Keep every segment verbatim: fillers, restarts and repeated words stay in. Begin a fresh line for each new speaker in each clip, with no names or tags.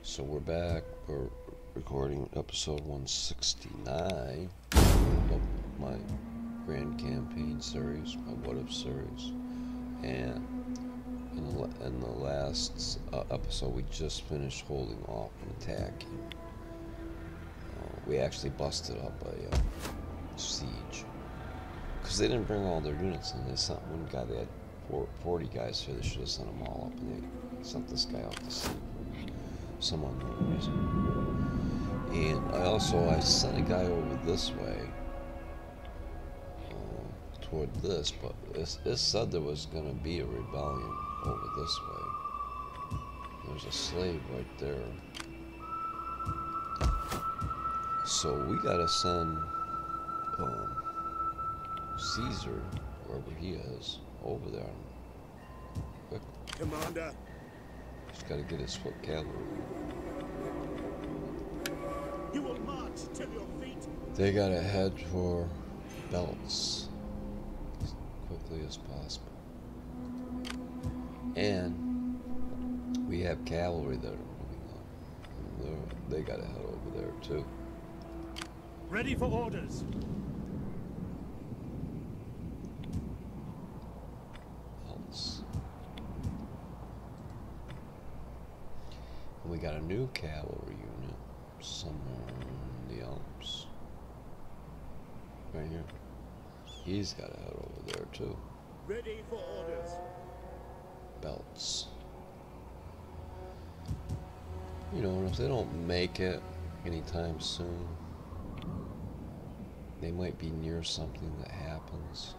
So we're back. We're recording episode one sixty-nine of my Grand Campaign series, my What If series. And in the, in the last uh, episode, we just finished holding off and attacking. Uh, we actually busted up a uh, siege. Because they didn't bring all their units in. They sent one guy, they had four, forty guys here. They should have sent them all up. And they sent this guy out to sea for some unknown reason. And I also, I sent a guy over this way. Uh, toward this, but it, it said there was going to be a rebellion over this way. There's a slave right there. So we got to send um, Caesar, wherever he is, over there. Quick.
Commander.
He's got to get his foot cavalry.
You will march till your feet.
They got to head for Belts as quickly as possible. And we have cavalry that are moving up. They got to head over there too.
Ready for orders.
Belts. And we got a new cavalry unit somewhere in the Alps. Right here. He's got to head over there too.
Ready for orders.
Belts. You know, and if they don't make it anytime soon, they might be near something that happens.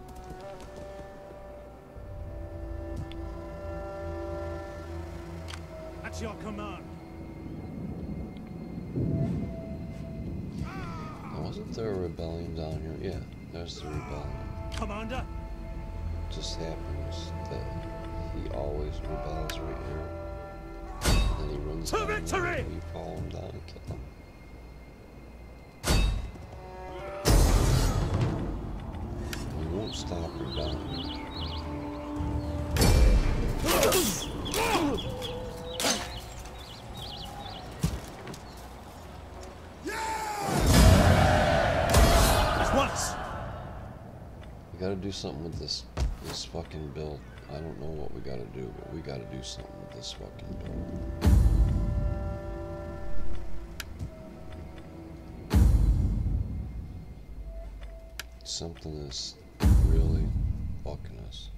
At your command.
Now, wasn't there a rebellion down here? Yeah, there's the rebellion.
Commander.
Just happens that he always rebels right here. And then he runs
To
down
victory!
there and we follow him down and kill him. We won't stop rebelling.
Once.
We gotta do something with this this fucking build. I don't know what we gotta do, but we gotta do something with this fucking build. Something is really fucking us.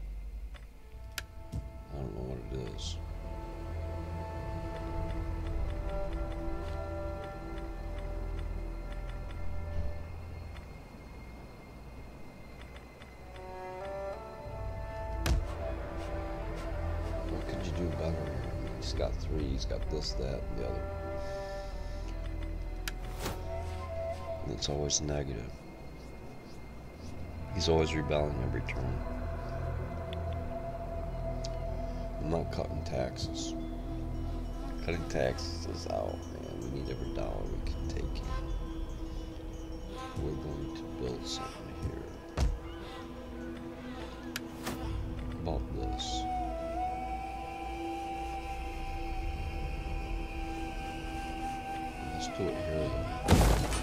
I don't know what it is. What could you do better? He's got three, he's got this, that, and the other. And it's always negative. He's always rebelling every turn. I'm not cutting taxes. Cutting taxes is out, man. We need every dollar we can take in. We're going to build something here. About this. Let's do it here though.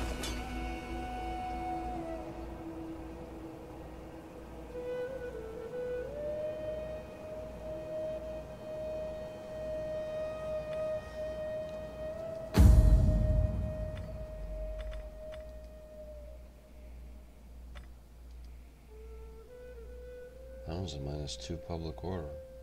That was a minus two public order.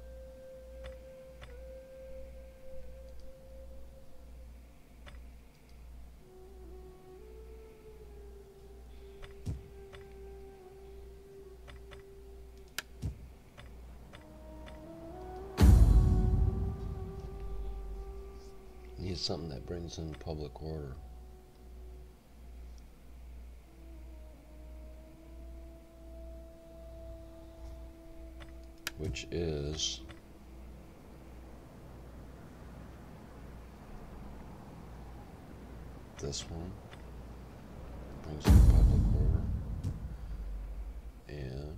Need something that brings in public order. Which is this one. Brings in public order. And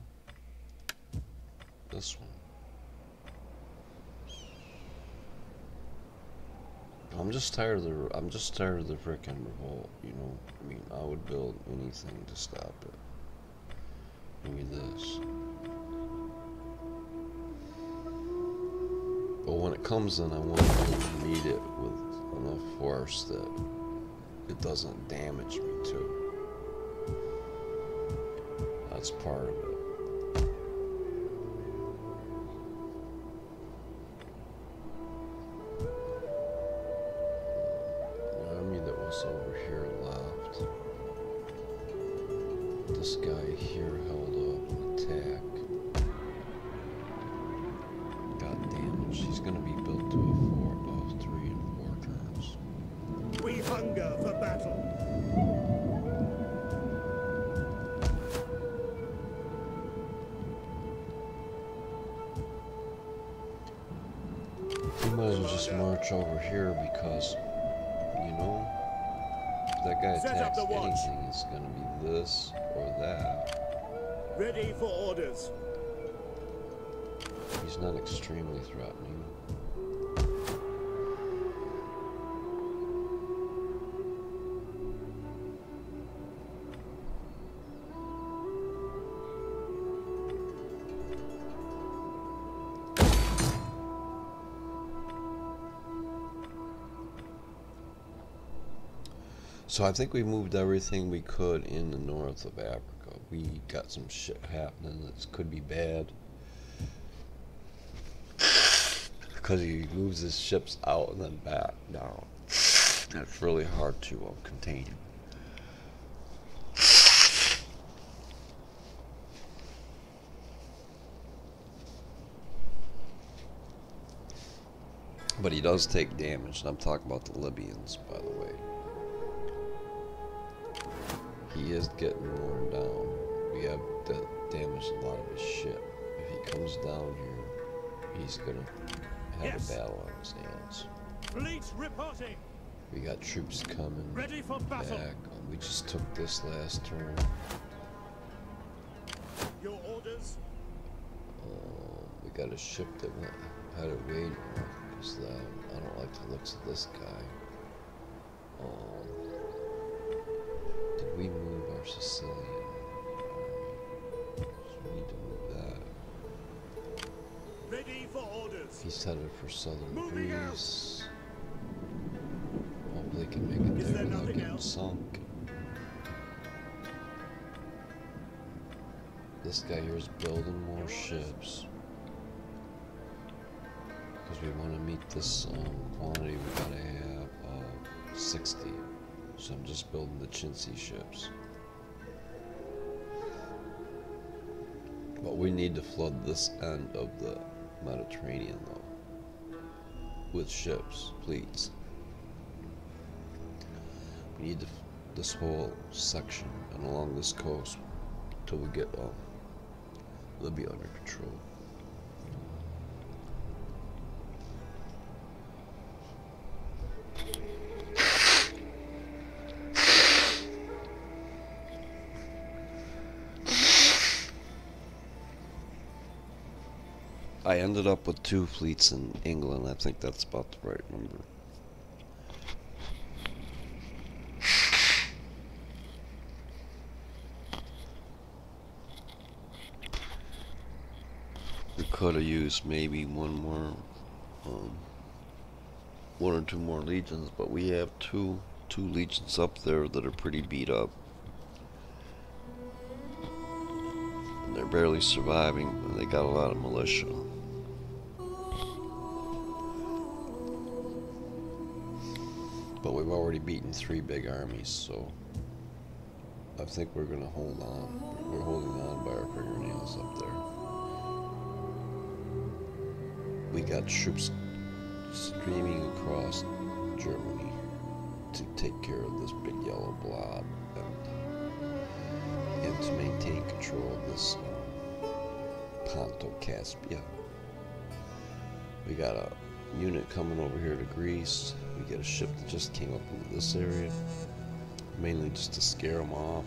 this one. I'm just tired of the. I'm just tired of the frickin' revolt. You know. I mean, I would build anything to stop it. Maybe this. But when it comes in, I want to meet it with enough force that it doesn't damage me too. That's part of it. The army that was over here left. This guy here held up an attack. Got damaged. He's gonna be built to a four of three and four turns.
We hunger for battle.
We might as well just march over here because, you know, if that guy
Set up
attacks
the watch.
anything, it's gonna be this or that.
Ready for orders.
He's not extremely threatening. So I think we moved everything we could in the north of Africa. We got some shit happening that could be bad. Because he moves his ships out and then back down. And it's really hard to uh, contain him. But he does take damage, and I'm talking about the Libyans, by the way. He is getting worn down. We have damaged a lot of his ship. If he comes down here, he's gonna have
Yes.
a battle on his hands.
Fleet reporting.
We got troops coming
Ready for battle.
back. Um, we just took this last turn.
Your orders.
Um, we got a ship that went had it way north because I don't like the looks of this guy. Um, did we move our Sicilian army? So we need to move that.
Ready for orders.
He's headed for southern
Moving out.
Greece. Hopefully he can make it
Is
there
there
without
nothing
getting
else?
sunk. This guy here is building more ships. Because we want to meet this um, quantity, we gotta have uh, sixty. So I'm just building the chintzy ships. But we need to flood this end of the Mediterranean though. With ships, fleets. We need to, this whole section and along this coast till we get um, Libya under control. I ended up with two fleets in England. I think that's about the right number. We could have used maybe one more, um, one or two more legions, but we have two, two legions up there that are pretty beat up. And they're barely surviving, and they got a lot of militia. But we've already beaten three big armies, so I think we're gonna hold on. We're holding on by our fingernails up there. We got troops streaming across Germany to take care of this big yellow blob and, and to maintain control of this um, Ponto Caspia. We got a unit coming over here to Greece. We get a ship that just came up into this area, mainly just to scare them off.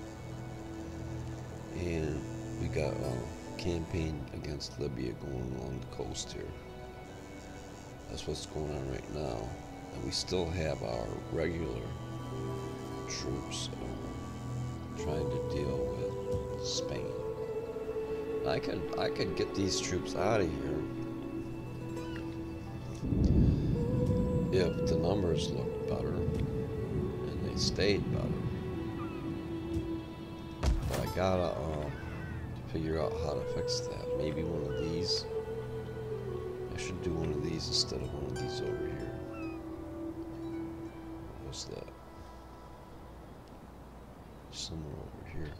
And we got a campaign against Libya going along the coast here. That's what's going on right now. And we still have our regular troops uh, trying to deal with Spain. I could I could get these troops out of here if the numbers looked better and they stayed better. But I gotta um, figure out how to fix that. Maybe one of these. I should do one of these instead of one of these over here. What's that? Somewhere over here.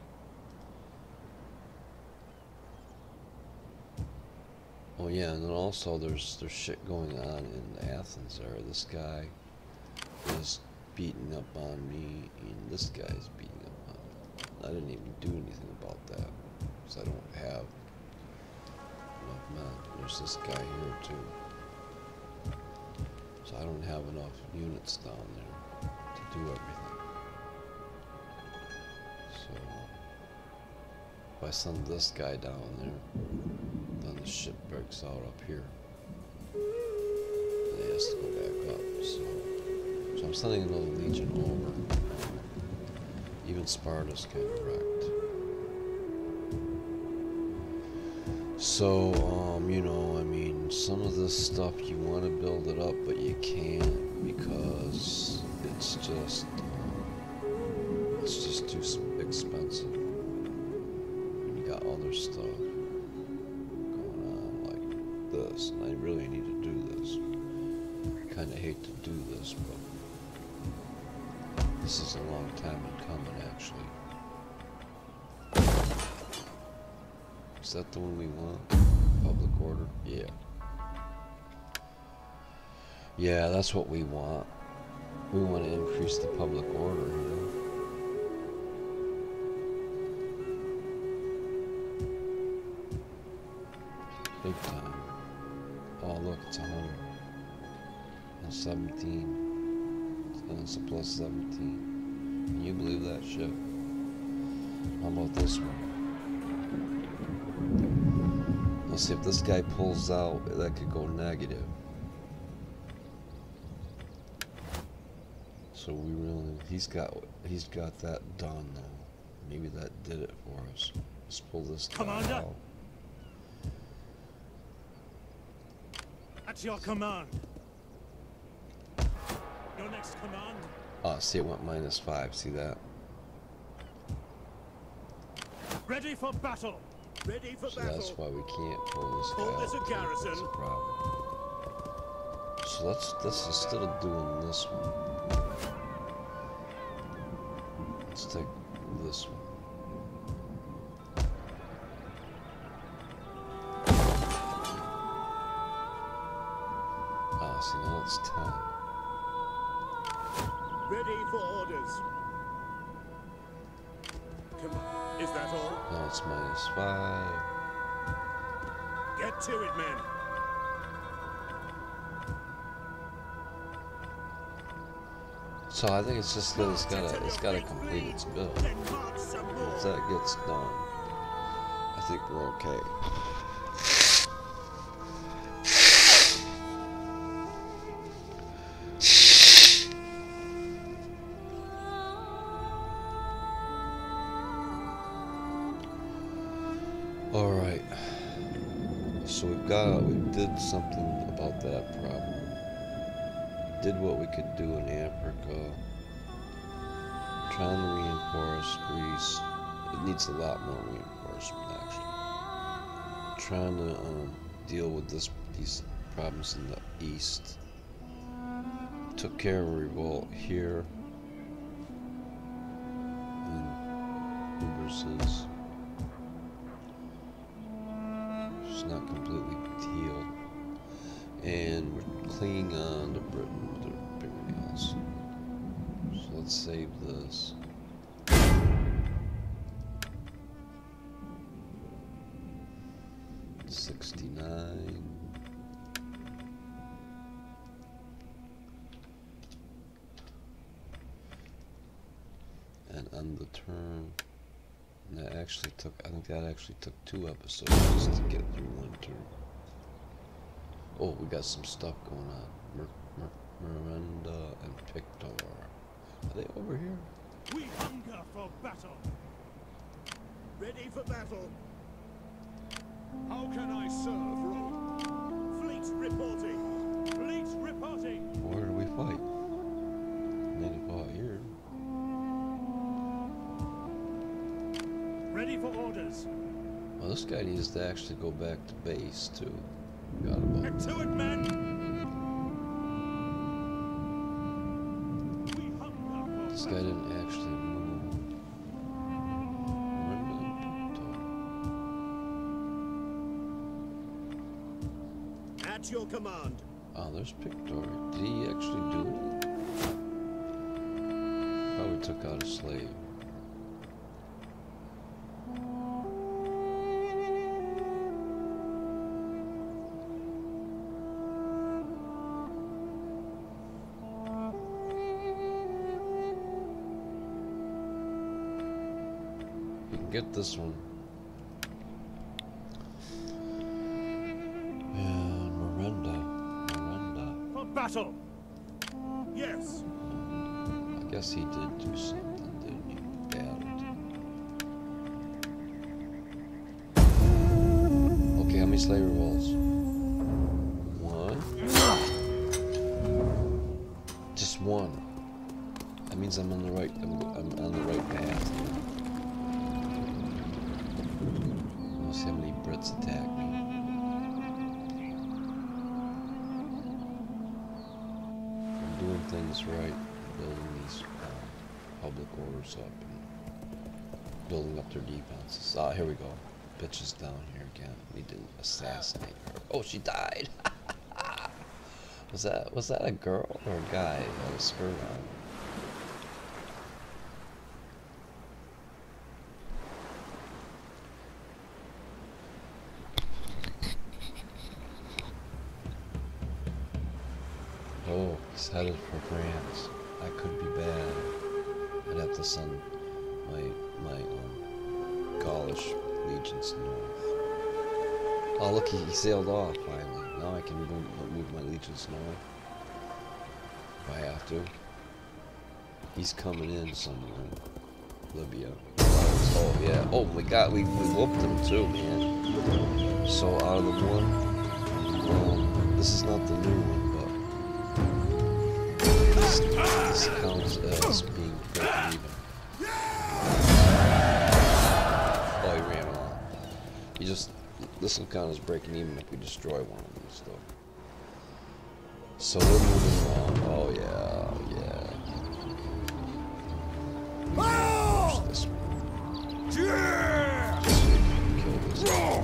Oh yeah, and then also there's there's shit going on in Athens there. This guy is beating up on me, and this guy's beating up on me. I didn't even do anything about that, because I don't have enough men. There's this guy here too. So I don't have enough units down there to do everything. So if I send this guy down there, then the shit breaks out up here. And he has to go back up. So, so I'm sending another legion over. Even Sparta's kind of wrecked. So, um, you know, I mean, some of this stuff you want to build it up, but you can't because it's just, um, it's just too expensive. And you got other stuff going on like this, and I really need to do this. I kind of hate to do this, but this is a long time in coming, actually. Is that the one we want? Public order? Yeah. Yeah, that's what we want. We want to increase the public order here. Big time. Oh, look, it's one hundred. And seventeen. And it's a plus seventeen. Can you believe that shit? How about this one? Let's see if this guy pulls out, that could go negative. So we really, he's got, he's got that done now. Maybe that did it for us. Let's pull this guy
Commander.
out.
At your command. Your next command.
Ah, see, it went minus five. See that?
Ready for battle. Ready for
So
battle.
that's why we can't pull this guy
Hold this
out.
a garrison.
That's a problem. So let's, let's instead of doing this one, let's take this one. Ah, see, now it's ten.
Ready for orders. Come on. Is that all?
Now it's minus five.
Get to it, men.
So I think it's just that it's gotta, it's gotta complete its build.
Then march some more.
Once that gets done, I think we're okay. All right. So we've got, we did something about that problem. Did what we could do in Africa. Trying to reinforce Greece. It needs a lot more reinforcement, actually. Trying to um, deal with this these problems in the east. Took care of a revolt here. And Uber's is not completely healed. And we're clinging on to Britain with everything else. So let's save this. sixty-nine. And end the turn. And that actually took, I think that actually took two episodes just to get through one turn. Oh, we got some stuff going on. Merc, merc. Miranda and Pictor. Are they over here?
We hunger for battle. Ready for battle. How can I serve, Rome? Fleet reporting. Fleet reporting.
Where do we fight? Maybe fought here.
Ready for orders.
Well, this guy needs to actually go back to base too. Got about.
Get to it, men. We hunger for
This guy
battle.
didn't actually move.
At your command.
Oh, there's Pictor. Did he actually do it? Probably took out a slave. You can get this one. And Miranda. Miranda.
For battle. Yes.
I guess he did do something, didn't he? Battled. Okay, how many slave revolts? One. Just one. That means I'm on the right. I'm, I'm on the right path. Let's see how many Brits attack me. I'm doing things right, building these uh, public orders up and building up their defenses. Ah, here we go. Bitch is down here again. Need to assassinate her. Oh, she died. was that was that a girl or a guy that had a skirt on? Oh, he's headed for France. That could be bad. I'd have to send my my um, Gaulish legions north. Oh, look, he, he sailed off finally. Now I can move, move my legions north. If I have to. He's coming in somewhere in Libya. Oh yeah. Oh my God, we we whooped him too, man. So out of the one, um, this is not the new one. This, this counts as being broken even. Oh, he ran off. You just, this will count as breaking even if we destroy one of these, though. So they're moving along. Oh yeah, yeah. We can push this one. Just kill this one.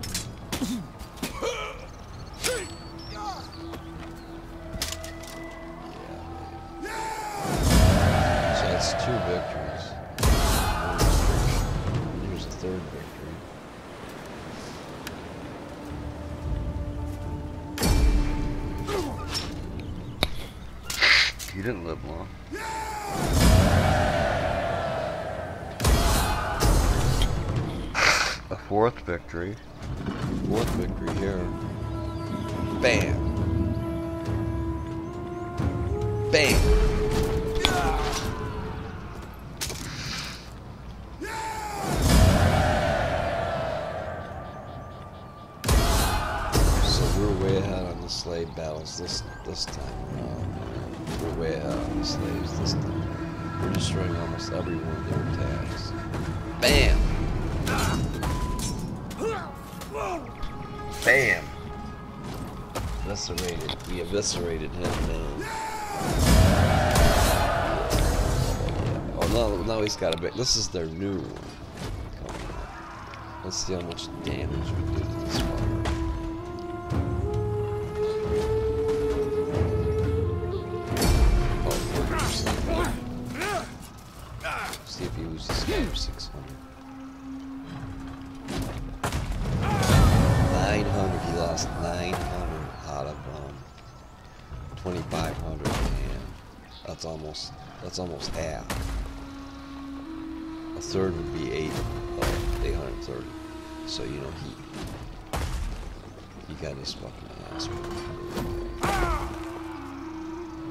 That's two victories. Here's a third victory. He didn't live long. A fourth victory. Fourth victory here. Bam! Bam! Slave battles this this time around. We're way ahead on the slaves this time. We're destroying almost every one of their attacks. Bam! Bam! Eviscerated. We eviscerated him, man. Oh, now, now he's got a bit. This is their new one. Let's see how much damage we did to this one. See if he loses six hundred. nine hundred, he lost nine hundred out of um, twenty-five hundred, and that's almost, that's almost half. A third would be eight, uh, eight hundred thirty. So, you know, he, he got his fucking ass.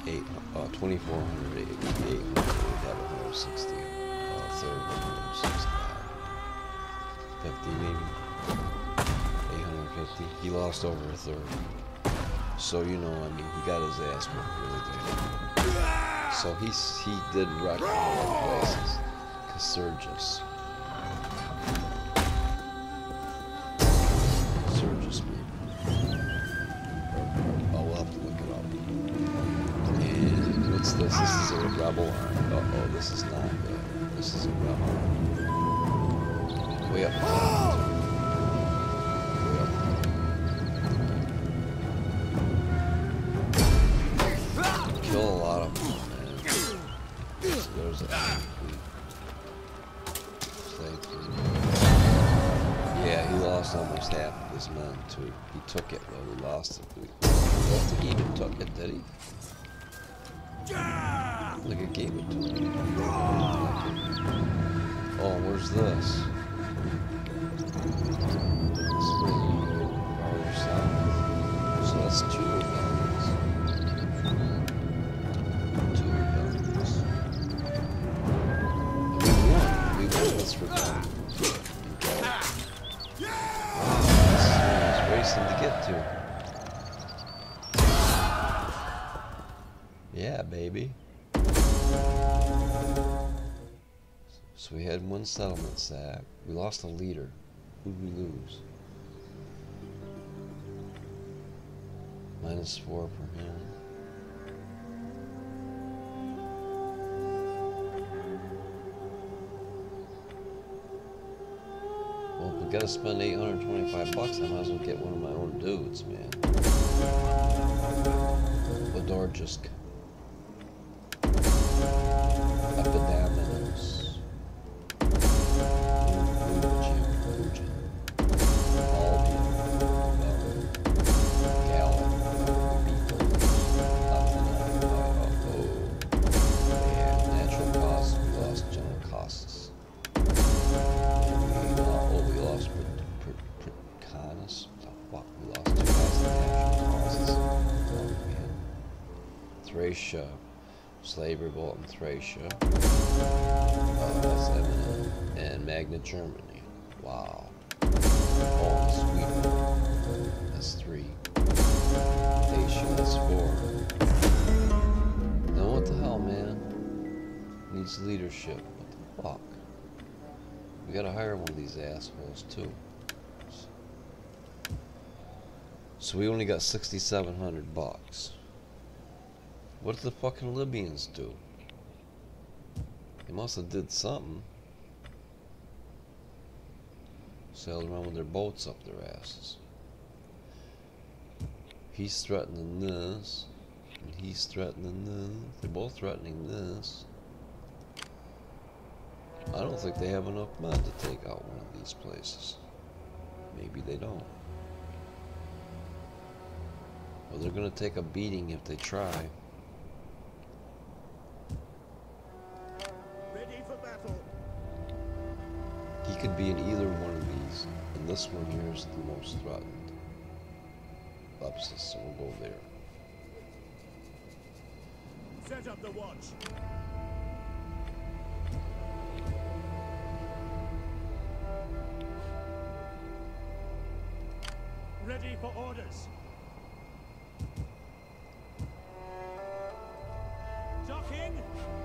eight, uh, twenty-four hundred, eight, eight hundred, we have one hundred sixty, uh, third, one hundred sixty-five, fifty maybe, eight hundred fifty, he lost over a third, so you know, I mean, he got his ass whooped really bad, so he, he did wreck a lot of places, Casurgis, Casurgis maybe. I'll have to look it up. And what's this? This is a rebel army. Uh oh, this is not good. This is a rebel army. Way up top. Way up top. Kill a lot of them, man. So there's a slave fleet. Yeah, he lost almost half of his men too. He took it, though. He lost it. I don't think he even took it, did he? Look, it gave it to him. Oh, where's this? This way, farther south. So that's two rebellions. Two rebellions. We won. We won this rebellion. Racing to get to. Yeah, baby. So we had one settlement sack. We lost a leader. Who'd we lose? Minus four for him. Well, if we gotta spend eight hundred twenty-five bucks, I might as well get one of my own dudes, man. Vodorjisk. Epidaminos. Lujin. Lujin. Albion. Gallic. Beetle. Latinite. Oh. And natural causes, we lost General Costas. We lost Pracanus. Oh, fuck, we lost two guys in natural causes. Oh, man. Thracia. Slave revolt in Thracia. Oh, that's eminent. And Magna Germany. Wow. Oh, Sweden. That's three. Dacia, that's four. Now what the hell, man? Needs leadership. What the fuck? We gotta hire one of these assholes too. So we only got sixty-seven hundred bucks. What did the fucking Libyans do? They must have did something. Sailed around with their boats up their asses. He's threatening this, and he's threatening this. They're both threatening this. I don't think they have enough men to take out one of these places. Maybe they don't. Well, they're gonna take a beating if they try.
Ready for battle.
He could be in either one of these, and this one here is the most threatened. Lepsis, so we'll go there.
Set up the watch. Ready for orders. Docking.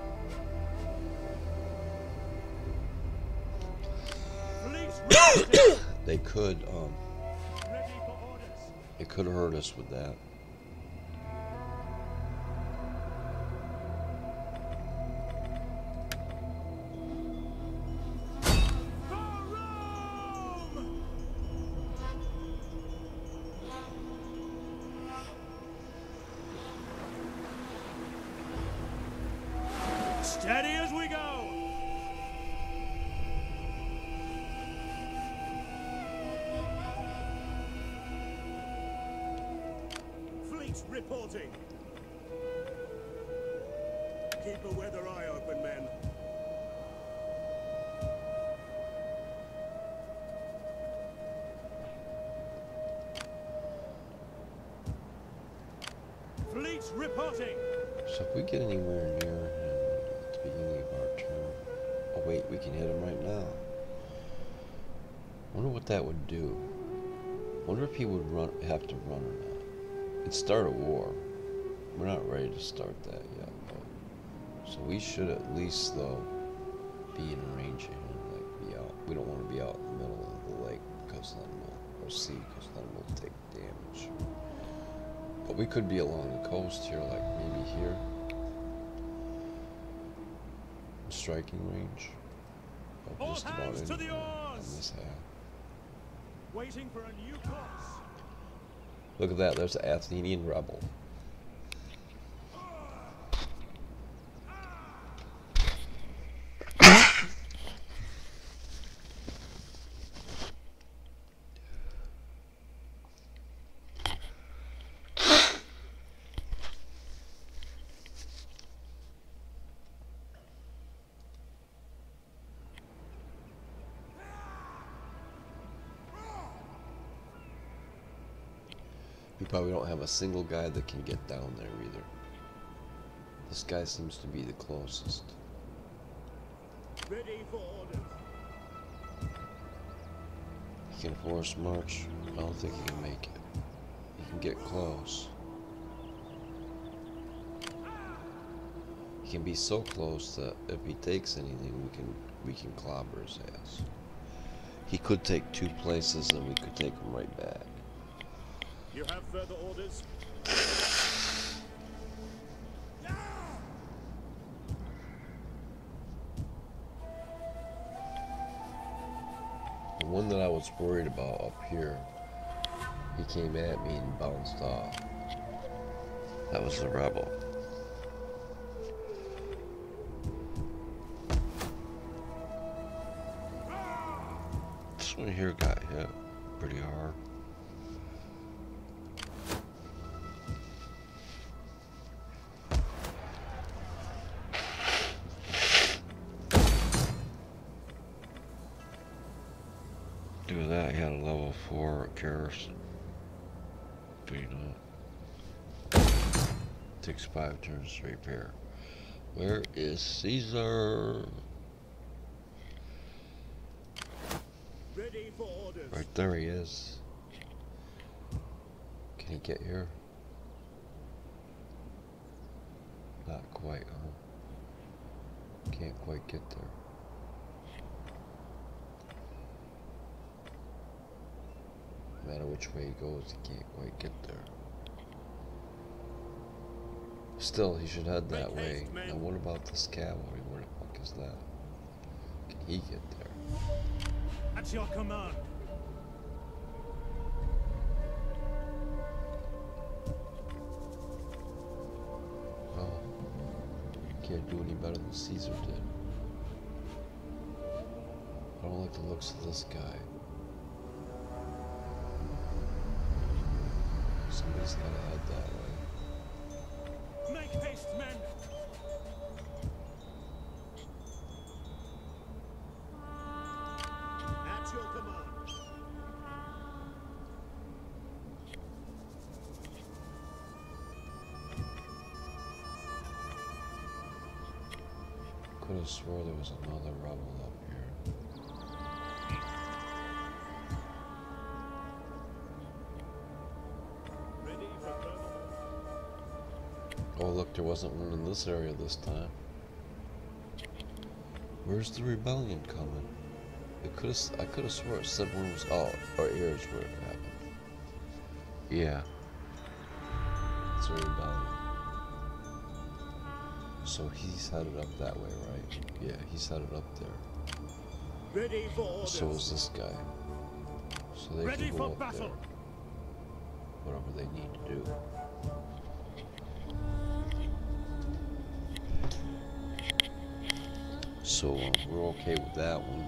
Fleets ready.
They could, um,
Ready for orders.
it could hurt us with that.
For Rome! Steady as we go. Fleet reporting. Keep a weather eye open, men. Fleets Fleets reporting.
So if we get anywhere near him at the beginning of our turn, oh wait, we can hit him right now. Wonder what that would do. Wonder if he would run, have to run or not. It'd start a war. We're not ready to start that yet, but so we should at least though be in range of him, like be out. We don't want to be out in the middle of the lake because then we'll, or sea, because then we'll take damage. But we could be along the coast here, like maybe here. Striking range. Of
All
just about
hands to the
anywhere on
oars.
this half.
Waiting for a new course.
Look at that, there's an Athenian rebel. We probably don't have a single guy that can get down there either. This guy seems to be the closest.
Ready for orders.
He can force march. I don't think he can make it. He can get close. He can be so close that if he takes anything, we can we can clobber his ass. He could take two places, and we could take him right back.
You have further orders?
The one that I was worried about up here, he came at me and bounced off. That was the rebel. This one here got hit pretty hard. Do that, he had a level four Garrison. Do you know? Takes five turns to repair. Where is Caesar?
Ready for orders.
Right there he is. Can he get here? Not quite, huh? Can't quite get there. No matter which way he goes, he can't quite get there. Still, he should head that
Make
way.
haste, men.
Now what about this cavalry? Where the fuck is that? Can he get there?
At your command.
Well, can't do any better than Caesar did. I don't like the looks of this guy. Somebody's gotta head that way.
Make haste, men. At your command.
Could have swore there was another rebel up here.
Ready for further.
Oh look, there wasn't one in this area this time. Where's the rebellion coming? It could have. I could have swore it said one was. Oh, or here's where it happened. Yeah. It's a rebellion. So he's headed up that way, right? Yeah, he's headed up there.
Ready for orders.
So is this guy. So they
Ready
can go
for
up
battle.
there. Whatever they need to do. So uh, we're okay with that one.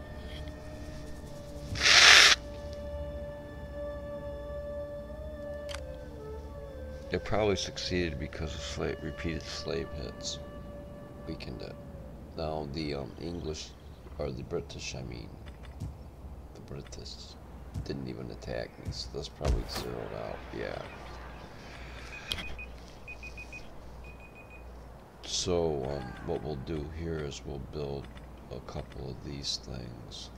It probably succeeded because of slave, repeated slave hits weakened it. Now the um, English, or the British, I mean, the British didn't even attack me, so that's probably zeroed out. Yeah. So um, what we'll do here is we'll build a couple of these things.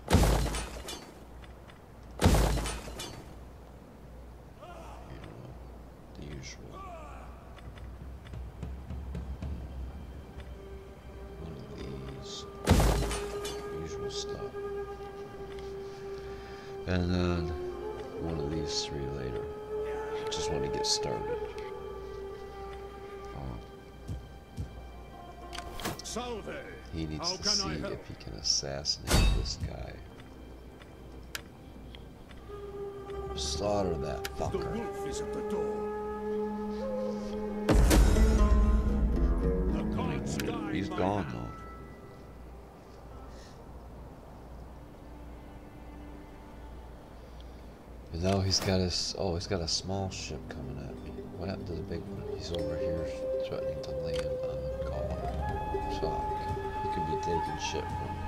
You know, the usual. One of these. Usual stuff. And then one of these three later. Just want to get started.
Salve.
He needs
How
to
can I
see
help?
if he can assassinate this guy. Slaughter that
The
fucker.
wolf is at the door. The gods guide
He's
my
gone
hand.
though. But now he's got his, oh, he's got a small ship coming at me. What happened to the big one? He's over here threatening to land on Gaul. Fuck. He could be taking shit from me.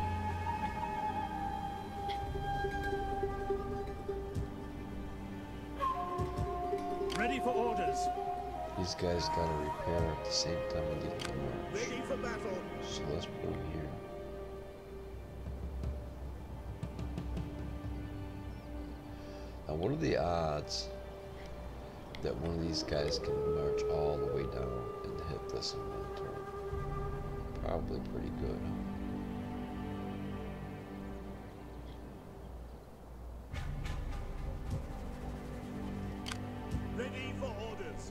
Ready for orders.
These guys gotta repair at the same time we get the march.
Ready for battle.
So let's put him here. Now, what are the odds that one of these guys can march all the way down and hit this in one turn? Probably pretty good, huh?
Ready for orders.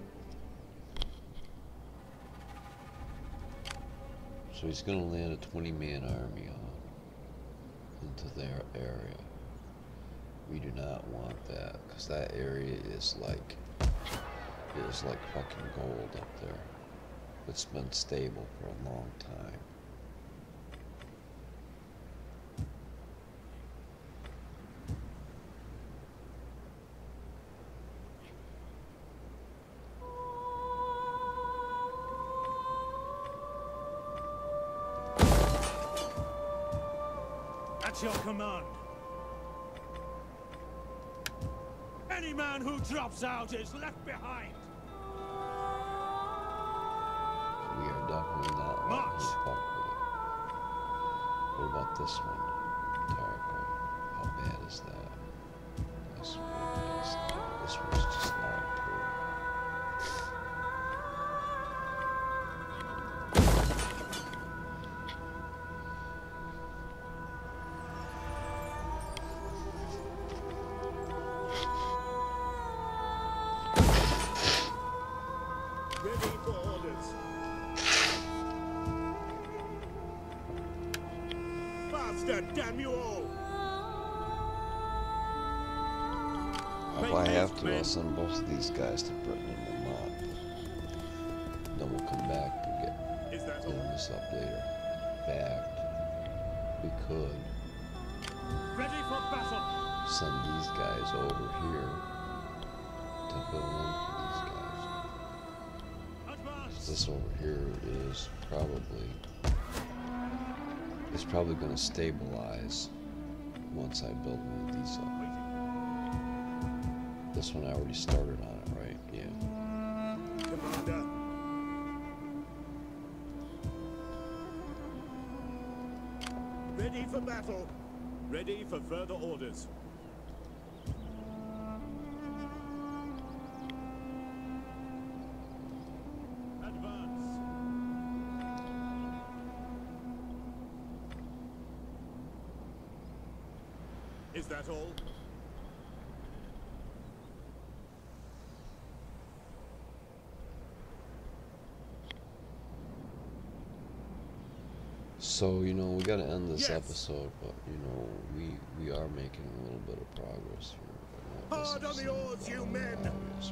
So he's gonna land a twenty man army on into their area. We do not want that, because that area is like, it is like fucking gold up there. It's been stable for a long time.
At your command. Any man who drops out is left behind.
We are definitely not letting
March.
him fuck with it. What about this one? Tarko. How bad is that? This one is, this one's just not improved.
Ready for orders. Faster, damn you all!
If I have to, I'll send both of these guys to Britain and Vermont. Then we'll come back and get
Is that
clean
all?
this up later. In fact, we could
Ready for battle.
send these guys over here to fill in for these guys.
Advance.
This over here is probably it's probably going to stabilize once I build one of these up. This one I already started on it, right? Yeah.
Commander. Ready for battle. Ready for further orders. Advance. Is that all?
So, you know, we got to end this
Yes.
episode, but, you know, we we are making a little bit of progress here. I know it
Hard
doesn't
on the
seem
oars, you
obvious,
men.
but,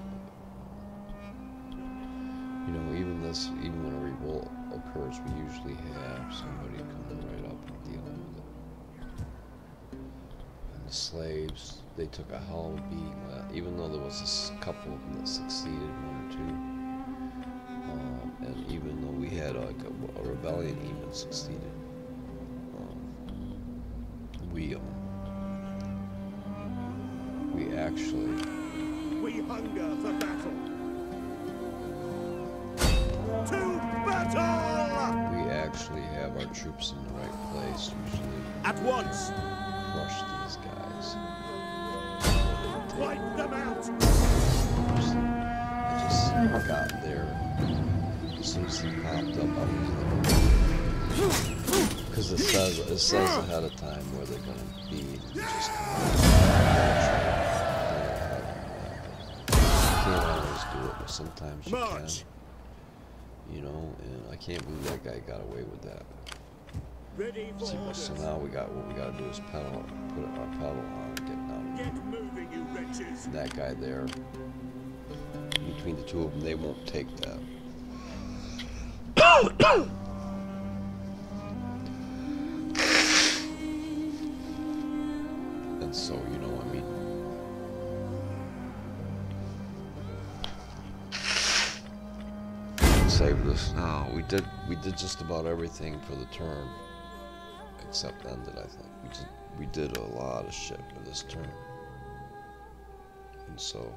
you know, even this, even when a revolt occurs, we usually have somebody coming right up and dealing with it. And the slaves, they took a hell of a beating, uh, even though there was a s- couple of them that succeeded, one or two. Um, and even though we had like a, a rebellion even succeeded, um, we um, we actually
We hunger for battle. To battle!
troops in the right place usually
At once!
crush these guys.
Wipe them out!
I just got there. As soon as he popped up, I was there. Because it says, it says ahead of time where they're going to be. And you just you can't always do it, but sometimes you
March.
can. You know, and I can't believe that guy got away with that.
Ready for
So,
orders.
so now we got what we got to do is pedal, put our pedal on, and get down.
Get moving, you wretches!
And that guy there, between the two of them, they won't take that. And so, you know, I mean, save this now. We did, we did just about everything for the turn, except ended. I think we did, we did a lot of shit for this turn, and so.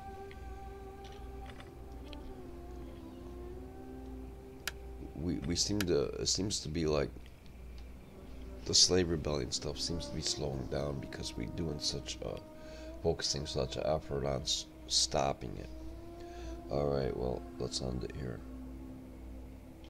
We, we seem to, it seems to be like the slave rebellion stuff seems to be slowing down because we're doing such a, focusing such an effort on s stopping it. Alright, well, let's end it here.